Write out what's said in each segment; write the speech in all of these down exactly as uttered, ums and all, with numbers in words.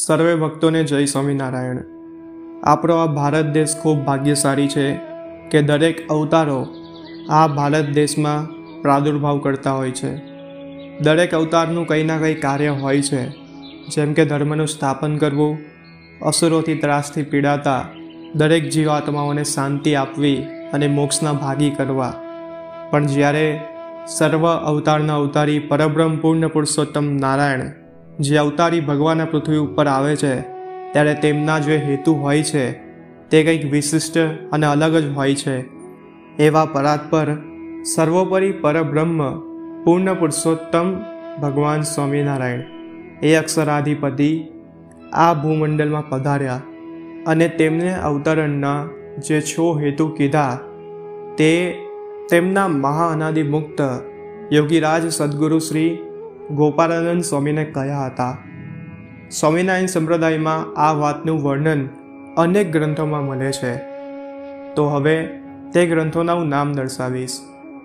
સર્વે ભક્તોને જય સ્વામિનારાયણ। આપણો આ ભારત દેશ ખૂબ ભાગ્યશાળી છે કે દરેક અવતારો આ ભારત દેશમાં પ્રાદુર્ભાવ કરતા હોય છે। દરેક અવતારનું કંઈ ના કંઈ કાર્ય હોય છે, જેમ કે ધર્મનું સ્થાપન કરવું, અસુરોથી ત્રાસથી પીડાતા દરેક જીવાત્માઓને શાંતિ આપવી અને મોક્ષના ભાગી કરવા। પણ જ્યારે સર્વ અવતારના અવતારી પરબ્રહ્મ પૂર્ણ પુરુષોત્તમ નારાયણ જે અવતારી ભગવાન આ પૃથ્વી ઉપર આવે છે, ત્યારે તેમના જે હેતુ હોય છે તે કંઈક વિશિષ્ટ અને અલગ જ હોય છે। એવા પરાત્પર સર્વોપરી પરબ્રહ્મ પૂર્ણ પુરુષોત્તમ ભગવાન સ્વામિનારાયણ એ અક્ષરાધિપતિ આ ભૂમંડળમાં પધાર્યા અને તેમને અવતરણના જે છો હેતુ કીધા તે તેમના મહા અનાદિ મુક્ત યોગીરાજ સદગુરુ શ્રી ગોપાળાનંદ સ્વામીને કહ્યા હતા। સ્વામિનારાયણ સંપ્રદાયમાં આ વાતનું વર્ણન અનેક ગ્રંથોમાં મળે છે, તો હવે તે ગ્રંથોના હું નામ દર્શાવીશ।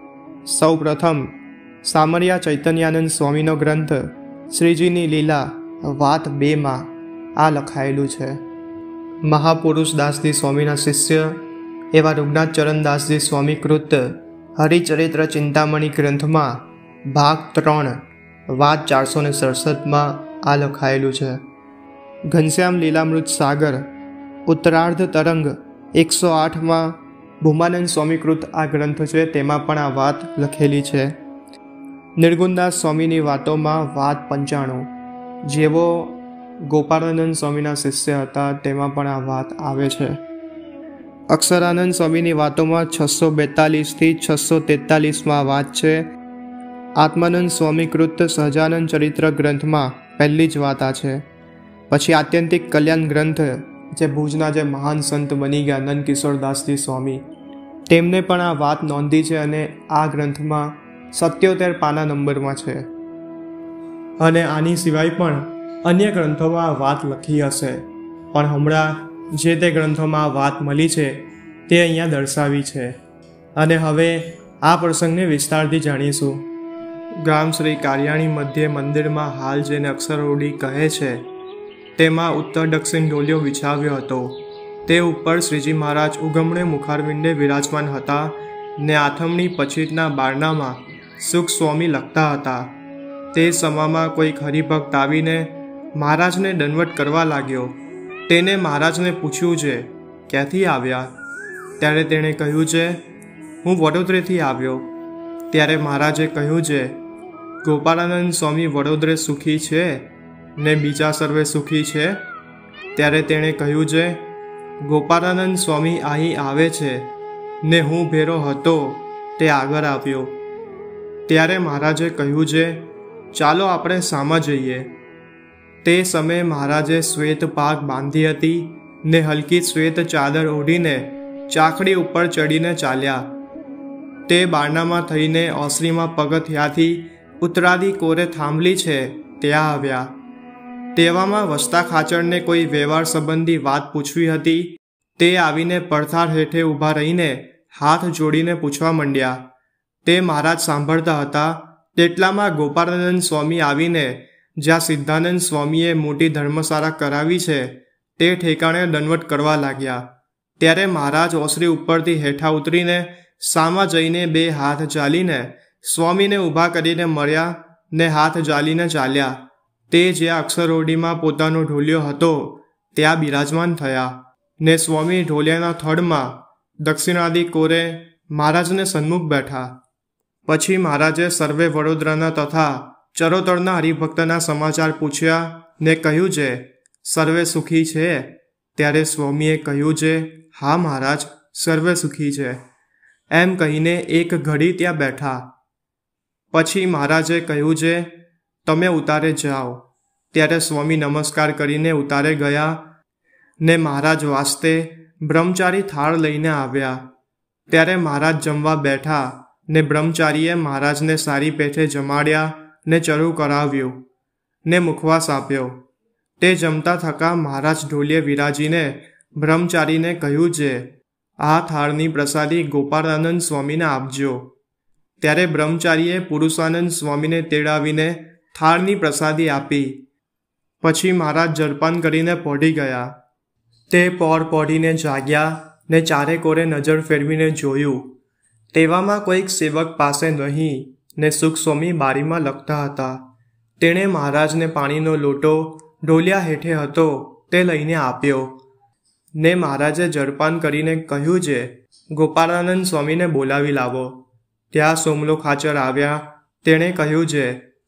સૌ પ્રથમ સામરિયા ચૈતન્યાનંદ સ્વામીનો ગ્રંથ શ્રીજીની લીલા વાત બેમાં આ લખાયેલું છે। મહાપુરુષ દાસજી સ્વામીના શિષ્ય એવા રૂગનાથ ચરણદાસજી સ્વામી કૃત હરિચરિત્ર ચિંતામણી ગ્રંથમાં ભાગ ત્રણ વાત ચારસો ને સડસઠમાં આ લખાયેલું છે। ઘનશ્યામ લીલામૃત સાગર ઉત્તરાર્ધ તરંગ એકસો આઠમાં ભૂમાનંદ સ્વામીકૃત આ ગ્રંથ છે, તેમાં પણ આ વાત લખેલી છે। નિર્ગુણદાસ સ્વામીની વાતોમાં વાત પંચાણું જેવો ગોપાળાનંદ સ્વામીના શિષ્ય હતા તેમાં પણ આ વાત આવે છે। અક્ષરાનંદ સ્વામીની વાતોમાં છસો બેતાલીસથી છસો તેતાલીસમાં વાત છે। આત્માનંદ સ્વામીકૃત સહજાનંદ ચરિત્ર ગ્રંથમાં પહેલી જ વાત આ છે। પછી આત્યંતિક કલ્યાણ ગ્રંથ જે ભુજના જે મહાન સંત બની ગયા નંદ કિશોરદાસજી સ્વામી, તેમને પણ આ વાત નોંધી છે અને આ ગ્રંથમાં સત્યોતેર પાના નંબરમાં છે। અને આની સિવાય પણ અન્ય ગ્રંથોમાં આ વાત લખી હશે, પણ હમણાં જે તે ગ્રંથોમાં આ વાત મળી છે તે અહીંયા દર્શાવી છે। અને હવે આ પ્રસંગને વિસ્તારથી જાણીશું। ગામ શ્રી કારિયાણી મધ્યે મંદિરમાં હાલ જેને અક્ષરઓડી કહે છે તેમાં ઉત્તર દક્ષિણ ઢોલિયો વિછાવ્યો હતો। તે ઉપર શ્રીજી મહારાજ ઉગમણે મુખારવિંદે વિરાજમાન હતા ને આથમણી પછીતના બારણામાં સુખ સ્વામી લખતા હતા। તે સમામાં કોઈક હરિભક્ત આવીને મહારાજને દંડવત કરવા લાગ્યો। તેને મહારાજને પૂછ્યું છે, ક્યાંથી આવ્યા? ત્યારે તેણે કહ્યું છે, હું વડોદરેથી આવ્યો। ત્યારે મહારાજે કહ્યું છે, ગોપાળાનંદ સ્વામી વડોદરે સુખી છે ને બીજા સર્વે સુખી છે? ત્યારે તેણે કહ્યું છે, ગોપાળાનંદ સ્વામી અહીં આવે છે ને હું ભેરો હતો તે આગળ આવ્યો। ત્યારે મહારાજે કહ્યું છે, ચાલો આપણે સામા જઈએ। તે સમયે મહારાજે શ્વેત પાગ બાંધી હતી ને હલકી શ્વેત ચાદર ઓઢીને ચાકડી ઉપર ચડીને ચાલ્યા। તે બારણામાં થઈને ઓસરીમાં પગથિયાથી ઉત્તરાદી કોરે થાંભલી છે ત્યાં આવ્યા। તેવામાં વસતા ખાચરને કોઈ વ્યવહાર સંબંધી વાત પૂછવી હતી। તે આવીને પડથાર હેઠે ઊભા રહીને હાથ જોડીને પૂછવા માંડ્યા। તે મહારાજ સાંભળતા હતા તેટલામાં ગોપાળાનંદ સ્વામી આવીને જ્યાં સિદ્ધાનંદ સ્વામીએ મોટી ધર્મશાળા કરાવી છે તે ઠેકાણે દંડવત કરવા લાગ્યા। ત્યારે મહારાજ ઓસરી ઉપરથી હેઠા ઉતરીને સામા જઈને બે હાથ ચાલીને સ્વામીને ઊભા કરીને મળ્યા ને હાથ ચાલીને ચાલ્યા। તે જ્યાં અક્ષરઓડીમાં પોતાનો ઢોલિયો હતો ત્યાં બિરાજમાન થયા ને સ્વામી ઢોલિયાના થડમાં દક્ષિણાદી કોરે મહારાજને સન્મુખ બેઠા। પછી મહારાજે સર્વે વડોદરાના તથા ચરોતરના હરિભક્તના સમાચાર પૂછ્યા ને કહ્યું છે, સર્વે સુખી છે? ત્યારે સ્વામીએ કહ્યું છે, હા મહારાજ, સર્વે સુખી છે। એમ કહીને એક ઘડી ત્યાં બેઠા। પછી મહારાજે કહ્યું છે, તમે ઉતારે જાઓ। ત્યારે સ્વામી નમસ્કાર કરીને ઉતારે ગયા ને મહારાજ વાસ્તે બ્રહ્મચારી થાળ લઈને આવ્યા। ત્યારે મહારાજ જમવા બેઠા ને બ્રહ્મચારીએ મહારાજને સારી પેઠે જમાડ્યા ને ચરું કરાવ્યું ને મુખવાસ આપ્યો। તે જમતા થકા મહારાજ ઢોલિયે વિરાજીને બ્રહ્મચારીને કહ્યું છે, આ થાળની પ્રસાદી ગોપાળાનંદ સ્વામીને આપજો। ત્યારે બ્રહ્મચારીએ પુરુષાનંદ સ્વામીને તેડાવીને થાળની પ્રસાદી આપી। પછી મહારાજ જળપાન કરીને પોઢી ગયા. તે પોર પોઢીને જાગ્યા ને ચારે કોરે નજર ફેરવીને જોયું. તેવામાં કોઈક સેવક પાસે નહીં ને સુખસ્વામી બારીમાં લખતા હતા. તેણે મહારાજને પાણીનો લોટો ઢોલિયા હેઠે હતો તે લઈને આપ્યો ને મહારાજે જળપાન કરીને કહ્યું છે, ગોપાળાનંદ સ્વામીને બોલાવી લાવો. ત્યાં સોમલો ખાચર આવ્યા. તેણે કહ્યું છે,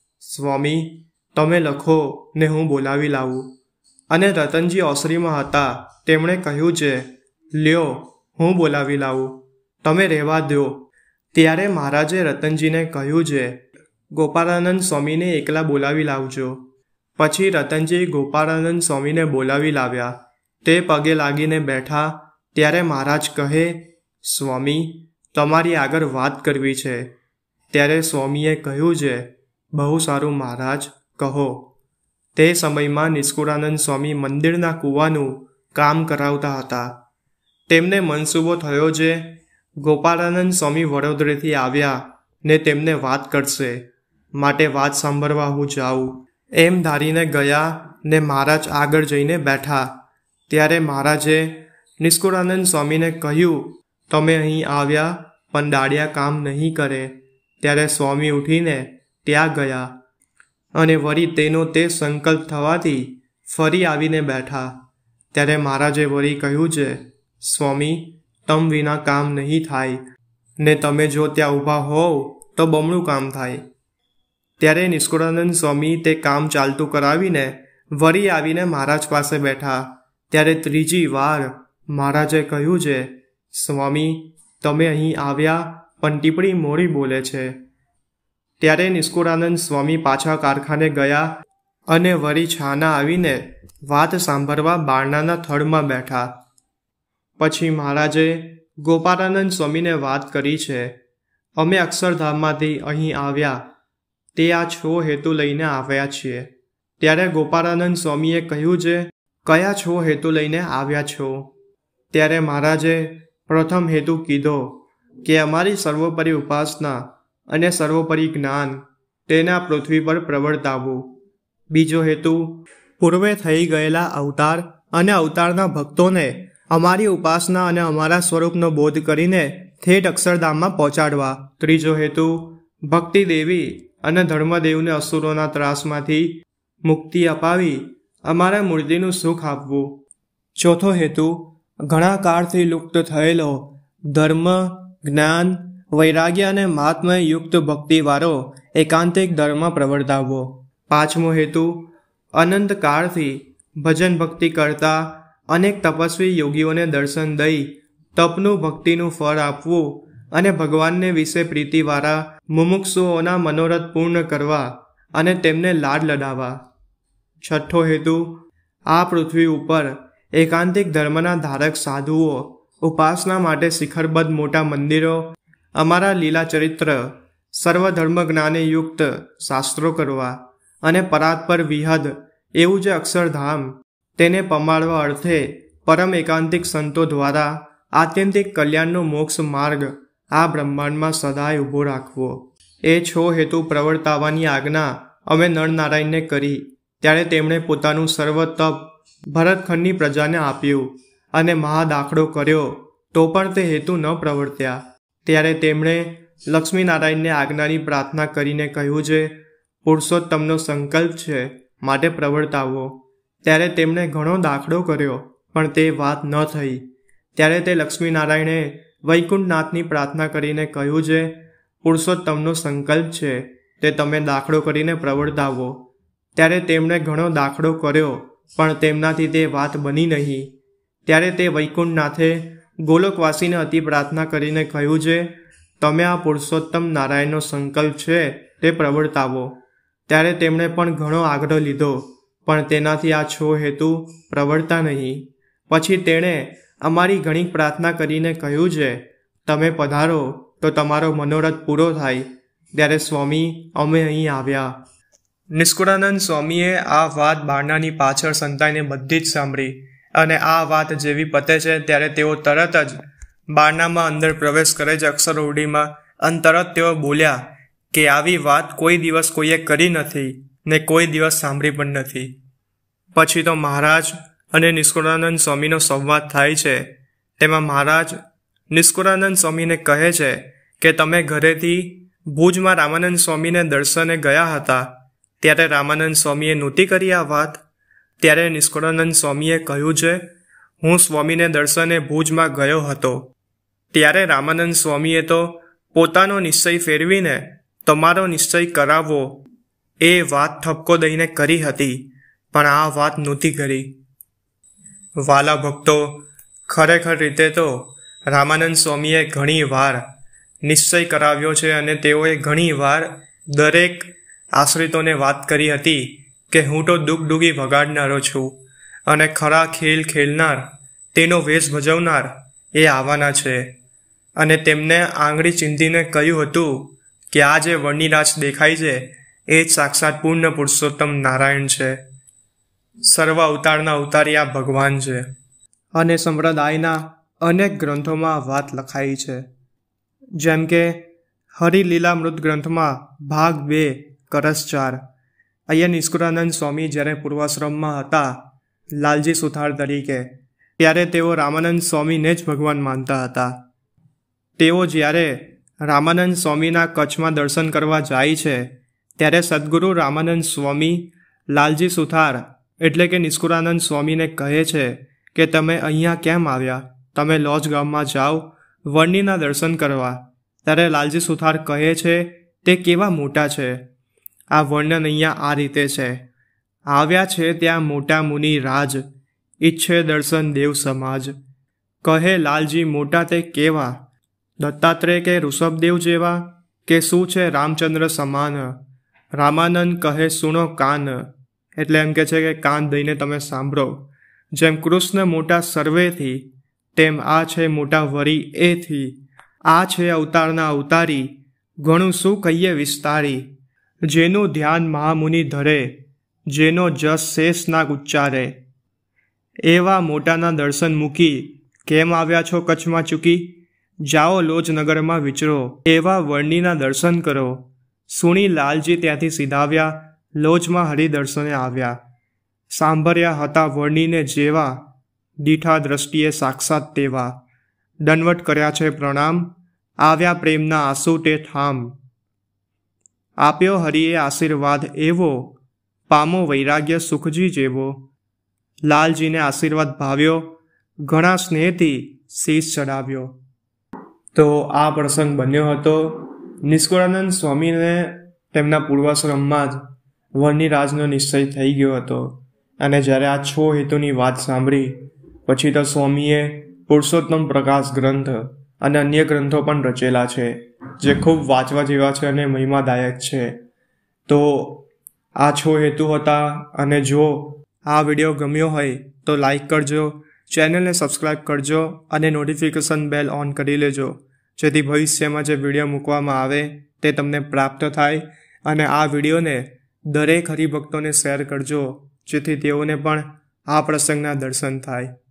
સ્વામી તમે લખો ને હું બોલાવી લાવું. અને રતનજી ઓસરીમાં હતા. તેમણે કહ્યું છે, લ્યો હું બોલાવી લાવું, તમે રહેવા દો. ત્યારે મહારાજે રતનજીને કહ્યું છે, ગોપાળાનંદ સ્વામીને એકલા બોલાવી લાવજો. પછી રતનજી ગોપાળાનંદ સ્વામીને બોલાવી લાવ્યા. તે પગે લાગીને બેઠા. ત્યારે મહારાજ કહે, સ્વામી તમારી આગળ વાત કરવી છે. ત્યારે સ્વામીએ કહ્યું છે, બહુ સારું મહારાજ, કહો. તે સમયમાં નિષ્કુળાનંદ સ્વામી મંદિરના કૂવાનું કામ કરાવતા હતા. તેમને મનસૂબો થયો છે, ગોપાળાનંદ સ્વામી વડોદરાથી આવ્યા ને તેમને વાત કરશે, માટે વાત સાંભળવા હું જાઉં. એમ ધારીને ગયા ને મહારાજ આગળ જઈને બેઠા. ત્યારે મહારાજે નિષ્કુળાનંદ સ્વામીને કહ્યું, તમે અહીં આવ્યા પણ દાડિયા કામ નહીં કરે. ત્યારે સ્વામી ઉઠીને ત્યાં ગયા અને વળી તેનો તે સંકલ્પ થવાથી ફરી આવીને બેઠા. ત્યારે મહારાજે વળી કહ્યું છે, સ્વામી તમ વિના કામ નહીં થાય ને તમે જો ત્યાં ઊભા હોવ તો બમણું કામ થાય. ત્યારે નિષ્કુળાનંદ સ્વામી તે કામ ચાલતું કરાવીને વળી આવીને મહારાજ પાસે બેઠા. ત્યારે ત્રીજી વાર મહારાજે કહ્યું છે, સ્વામી તમે અહીં આવ્યા પણ ટીપણી મોડી બોલે છે. ત્યારે નિષ્કુળાનંદ સ્વામી પાછા કારખાને ગયા અને વળી છાના આવીને વાત સાંભળવા બારણાના થડમાં બેઠા. પછી મહારાજે ગોપાળાનંદ સ્વામીને વાત કરી છે, અમે અક્ષરધામમાંથી અહીં આવ્યા તે આ છો હેતુ લઈને આવ્યા છીએ. ત્યારે ગોપાળાનંદ સ્વામીએ કહ્યું છે, કયા છો હેતુ લઈને આવ્યા છો? ત્યારે મહારાજે પ્રથમ હેતુ કીધો કે અમારી સર્વોપરી ઉપાસના અને સર્વોપરી જ્ઞાન તેના પૃથ્વી પર પ્રવર્તાવવું. બીજો હેતુ પૂર્વે થઈ ગયેલા અવતાર અને અવતારના ભક્તોને અમારી ઉપાસના અને અમારા સ્વરૂપનો બોધ કરીને ઠેઠ અક્ષરધામમાં પહોંચાડવા. ત્રીજો હેતુ ભક્તિ દેવી અને ધર્મદેવને અસુરોના ત્રાસમાંથી મુક્તિ અપાવી અમારા મૂર્તિનું સુખ આપવું. ચોથો હેતુ ઘણા કાળથી લુપ્ત થયેલો ધર્મ, જ્ઞાન, વૈરાગ્ય અને મહાત્મય યુક્ત ભક્તિવાળો એકાંતિક ધર્મ પ્રવર્તાવવો. પાંચમો હેતુ અનંત કાળથી ભજન ભક્તિ કરતા અનેક તપસ્વી યોગીઓને દર્શન દઈ તપનું ભક્તિનું ફળ આપવું અને ભગવાનને વિશે પ્રીતિવાળા મુમુક્ષુઓના મનોરથ પૂર્ણ કરવા અને તેમને લાડ લડાવવા. છઠ્ઠો હેતુ આ પૃથ્વી ઉપર એકાંતિક ધર્મના ધારક સાધુઓ ઉપાસના માટે શિખરબદ્ધ મોટા મંદિરો, અમારા લીલા ચરિત્ર, સર્વધર્મ જ્ઞાને યુક્ત શાસ્ત્રો કરવા અને પરાત્પર વિહદ એવું જે અક્ષરધામ તેને પમાડવા અર્થે પરમ એકાંતિક સંતો દ્વારા આત્યંતિક કલ્યાણનો મોક્ષ માર્ગ આ બ્રહ્માંડમાં સદાય ઊભો રાખવો. એ છો હેતુ પ્રવર્તાવવાની આજ્ઞા અમે નરનારાયણને કરી. ત્યારે તેમણે પોતાનું સર્વ તપ ભરતખંડની પ્રજાને આપ્યું અને મહાદાખલો કર્યો તો પણ તે હેતુ ન પ્રવર્ત્યા. ત્યારે તેમણે લક્ષ્મીનારાયણને આજ્ઞાની પ્રાર્થના કરીને કહ્યું છે, પુરુષોત્તમનો સંકલ્પ છે માટે પ્રવર્તાવો. ત્યારે તેમણે ઘણો દાખલો કર્યો પણ તે વાત ન થઈ. ત્યારે તે લક્ષ્મીનારાયણે વૈકુંઠનાથની પ્રાર્થના કરીને કહ્યું છે, પુરુષોત્તમનો સંકલ્પ છે તે તમે દાખલો કરીને પ્રવર્તાવો. ત્યારે તેમણે ઘણો દાખલો કર્યો પણ તેમનાથી તે વાત બની નહીં. ત્યારે તે વૈકુંઠનાથે ગોલોકવાસીને અતિ પ્રાર્થના કરીને કહ્યું છે, તમે આ પુરુષોત્તમ નારાયણનો સંકલ્પ છે તે પ્રવર્તાવો. ત્યારે તેમણે પણ ઘણો આગ્રહ લીધો પણ તેનાથી આ છો હેતુ પ્રવર્તા નહીં. પછી તેણે અમારી ઘણી પ્રાર્થના કરીને કહ્યું છે, તમે પધારો તો તમારો મનોરથ પૂરો થાય. ત્યારે સ્વામી અમે અહીં આવ્યા. નિષ્કુળાનંદ સ્વામીએ આ વાત બારણાની પાછળ સંતાઈને બધી જ સાંભળી અને આ વાત જેવી પતે છે ત્યારે તેઓ તરત જ બારણામાં અંદર પ્રવેશ કરે છે અક્ષરઓરડીમાં અને તરત તેઓ બોલ્યા કે આવી વાત કોઈ દિવસ કોઈએ કરી નથી ને કોઈ દિવસ સાંભળી પણ નથી. પછી તો મહારાજ અને નિષ્કુળાનંદ સ્વામીનો સંવાદ થાય છે. તેમાં મહારાજ નિષ્કુળાનંદ સ્વામીને કહે છે કે તમે ઘરેથી ભુજમાં રામાનંદ સ્વામીને દર્શને ગયા હતા ત્યારે રામાનંદ સ્વામીએ નહોતી કરી આ વાત. ત્યારે નિષ્કુળાનંદ સ્વામીએ કહ્યું છે, હું સ્વામીને દર્શને ભુજમાં ગયો હતો. ત્યારે રામાનંદ સ્વામીએ તો પોતાનો નિશ્ચય ફેરવીને તમારો નિશ્ચય કરાવવો એ વાત ઠપકો દઈને કરી હતી, પણ આ વાત નહોતી કરી. વાલા ભક્તો, ખરેખર રીતે તો રામાનંદ સ્વામીએ ઘણી વાર નિશ્ચય કરાવ્યો છે અને તેઓએ ઘણી વાર દરેક આશ્રિતોને વાત કરી હતી કે હું તો ડૂગડૂગી વગાડનારો છું અને ખરા ખેલ ખેલનાર, તેનો વેશ ભજવનાર એ આવવાના છે. અને તેમને આંગળી ચીંધીને કહ્યું હતું કે આ જે વર્ણિરાજ દેખાય છે એ જ સાક્ષાત પૂર્ણ પુરુષોત્તમ નારાયણ છે. સર્વ અવતારના અવતારી આ ભગવાન છે. અને સંપ્રદાયના અનેક ગ્રંથોમાં વાત લખાઈ છે, જેમ કે હરિલીલામૃત ગ્રંથમાં ભાગ બે કરસ ચાર. અહીંયા નિષ્કુળાનંદ સ્વામી જ્યારે પૂર્વાશ્રમમાં હતા લાલજી સુથાર તરીકે, ત્યારે તેઓ રામાનંદ સ્વામીને જ ભગવાન માનતા હતા. તેઓ જ્યારે રામાનંદ સ્વામીના કચ્છમાં દર્શન કરવા જાય છે ત્યારે સદગુરુ રામાનંદ સ્વામી લાલજી સુથાર એટલે કે નિષ્કુળાનંદ સ્વામીને કહે છે કે તમે અહીંયા કેમ આવ્યા, તમે લોજ ગામમાં જાઓ વર્ણિના દર્શન કરવા. ત્યારે લાલજી સુથાર કહે છે તે કેવા મોટા છે. આ વર્ણન અહીંયા આ રીતે છે, આવ્યા છે ત્યાં મોટા મુનિ રાજ, ઈચ્છે દર્શન દેવ સમાજ. કહે લાલજી મોટા તે કેવા, દત્તાત્રેય કે ઋષભદેવ જેવા, કે શું છે રામચંદ્ર સમાન. રામાનંદ કહે સુણો કાન, એટલે એમ કે છે કે કાન દઈને તમે સાંભળો. જેમ કૃષ્ણ મોટા સર્વેથી, તેમ આ છે મોટા વરી એથી. આ છે અવતારના અવતારી, ઘણું શું કહીએ વિસ્તારી. જેનું ધ્યાન મહામુનિ ધરે, જેનો જસ શેષ નાગ ઉચ્ચારે. એવા મોટાના દર્શન મૂકી, કેમ આવ્યા છો કચ્છમાં ચૂકી. જાઓ લોજનગરમાં વિચરો, એવા વર્ણિના દર્શન કરો. સુણી લાલજી ત્યાંથી સીધાવ્યા, લોજમાં હરિદર્શને આવ્યા. સાંભળ્યા હતા વર્ણિને જેવા, દીઠા દ્રષ્ટિએ સાક્ષાત તેવા. દંડવટ કર્યા છે પ્રણામ, આવ્યા પ્રેમના આંસુ તે ઠામ. આપ્યો હરિએ આશીર્વાદ એવો, પામો વૈરાગ્ય સુખજી જેવો. લાલજીને આશીર્વાદ ભાવ્યો, ઘણા સ્નેહથી શીશ ચડાવ્યો. તો આ પ્રસંગ બન્યો હતો. નિષ્કુળાનંદ સ્વામીને તેમના પૂર્વાશ્રમમાં જ વર્ણિરાજનો નિશ્ચય થઈ ગયો હતો. અને જ્યારે આ છ હેતુની વાત સાંભળી પછી તો સ્વામીએ પુરુષોત્તમ પ્રકાશ ગ્રંથ અને અન્ય ગ્રંથો પણ રચેલા છે, જે ખૂબ વાંચવા જેવા છે અને મહિમાદાયક છે. તો આ છ હેતુ હતા. અને જો આ વિડીયો ગમ્યો હોય તો લાઈક કરજો, ચેનલને સબસ્ક્રાઈબ કરજો અને નોટિફિકેશન બેલ ઓન કરી લેજો, જેથી ભવિષ્યમાં જે વિડીયો મૂકવામાં આવે તે તમને પ્રાપ્ત થાય. અને આ વિડીયોને દરેક હરિભક્તોને શેર કરજો, જેથી તેઓને પણ આ પ્રસંગના દર્શન થાય.